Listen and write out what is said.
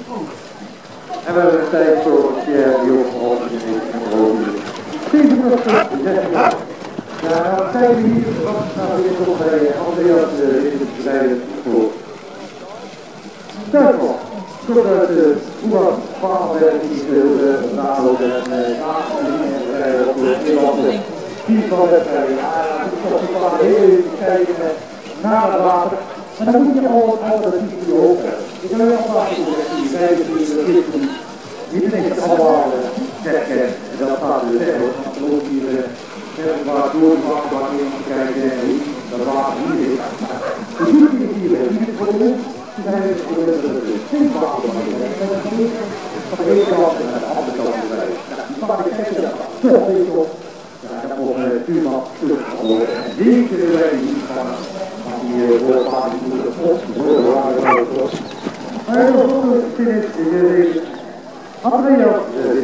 En we hebben tijd voor Pierre Diop en Rode. 7 jaar. Ja, wat zijn we hier? Wat gaan we weer toch bij Andreas in het bedrijf voor? Duitsland. Tot uit Oeran, Vaanwerk, die Nalo en op de Nederlandse team van de wedstrijd. Ja, het is heel even kijken naar het water. En dan moet je al alternatief in je hoofd hebben. Ik wil heel graag die rijden die niet denk ik allemaal zeggen, en dat gaat dus zeggen, want dan loopt hier waar door de waterbak in te kijken en hoe dat water hier is. De zoeking is hier, hier voor de lucht, die zijn voor de geen waterbak in. En dat is van de ene kant en aan de andere kant erbij. Die vaak kijken dat toch even op. Ja, dan nog een tuurman terug gehoord. En deze wij hier van die woordvaart die moet het op, de woordvaart. Maar heel goed, vind ik, Andreas